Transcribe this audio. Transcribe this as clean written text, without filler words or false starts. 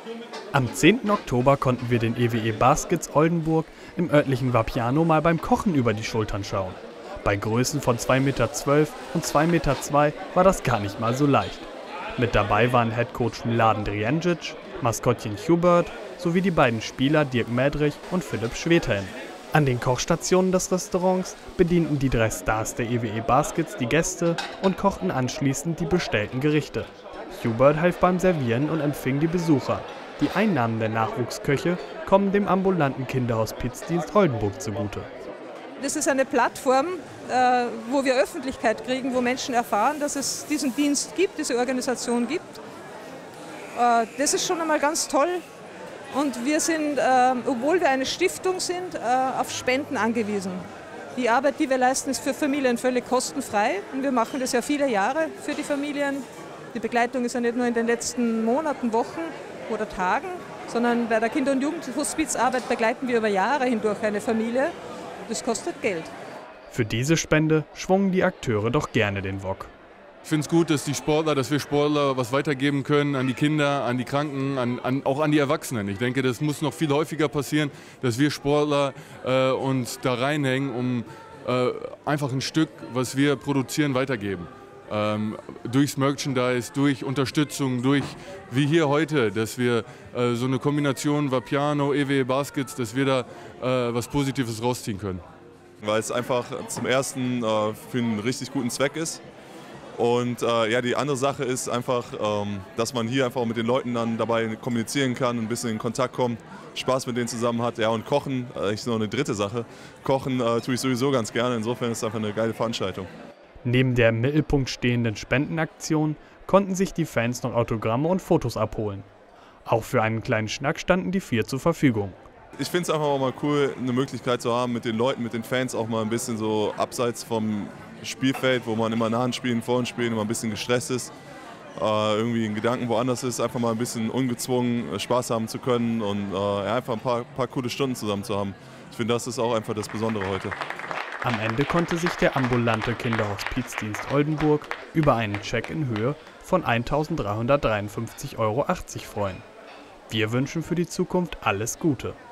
Am 10. Oktober konnten wir den EWE Baskets Oldenburg im örtlichen Vapiano mal beim Kochen über die Schultern schauen. Bei Größen von 2,12 Meter und 2,2 Meter war das gar nicht mal so leicht. Mit dabei waren Headcoach Mladen Drijancic, Maskottchen Hubert sowie die beiden Spieler Dirk Mädrich und Philipp Schwedhelm. An den Kochstationen des Restaurants bedienten die 3 Stars der EWE Baskets die Gäste und kochten anschließend die bestellten Gerichte. Hubert half beim Servieren und empfing die Besucher. Die Einnahmen der Nachwuchsköche kommen dem ambulanten Kinderhospizdienst Oldenburg zugute. Das ist eine Plattform, wo wir Öffentlichkeit kriegen, wo Menschen erfahren, dass es diesen Dienst gibt, diese Organisation gibt. Das ist schon einmal ganz toll. Und wir sind, obwohl wir eine Stiftung sind, auf Spenden angewiesen. Die Arbeit, die wir leisten, ist für Familien völlig kostenfrei. Und wir machen das ja viele Jahre für die Familien. Die Begleitung ist ja nicht nur in den letzten Monaten, Wochen oder Tagen, sondern bei der Kinder- und Jugendhospizarbeit begleiten wir über Jahre hindurch eine Familie. Das kostet Geld. Für diese Spende schwungen die Akteure doch gerne den Wok. Ich finde es gut, dass wir Sportler was weitergeben können an die Kinder, an die Kranken, auch an die Erwachsenen. Ich denke, das muss noch viel häufiger passieren, dass wir Sportler uns da reinhängen, um einfach ein Stück, was wir produzieren, weitergeben. Durchs Merchandise, durch Unterstützung, durch, wie hier heute, dass wir so eine Kombination Vapiano, EWE Baskets, dass wir da was Positives rausziehen können. Weil es einfach zum ersten für einen richtig guten Zweck ist. Und ja, die andere Sache ist einfach, dass man hier einfach mit den Leuten dann dabei kommunizieren kann, ein bisschen in Kontakt kommt, Spaß mit denen zusammen hat. Ja, und Kochen, ist noch eine dritte Sache. Kochen tue ich sowieso ganz gerne, insofern ist es einfach eine geile Veranstaltung. Neben der im Mittelpunkt stehenden Spendenaktion konnten sich die Fans noch Autogramme und Fotos abholen. Auch für einen kleinen Schnack standen die 4 zur Verfügung. Ich finde es einfach auch mal cool, eine Möglichkeit zu haben, mit den Leuten, mit den Fans auch mal ein bisschen so abseits vom Spielfeld, wo man immer nach dem Spielen, vor dem Spielen immer ein bisschen gestresst ist, irgendwie in Gedanken woanders ist, einfach mal ein bisschen ungezwungen Spaß haben zu können und ja, einfach ein paar coole Stunden zusammen zu haben. Ich finde, das ist auch einfach das Besondere heute. Am Ende konnte sich der ambulante Kinderhospizdienst Oldenburg über einen Scheck in Höhe von 1.353,80 € freuen. Wir wünschen für die Zukunft alles Gute.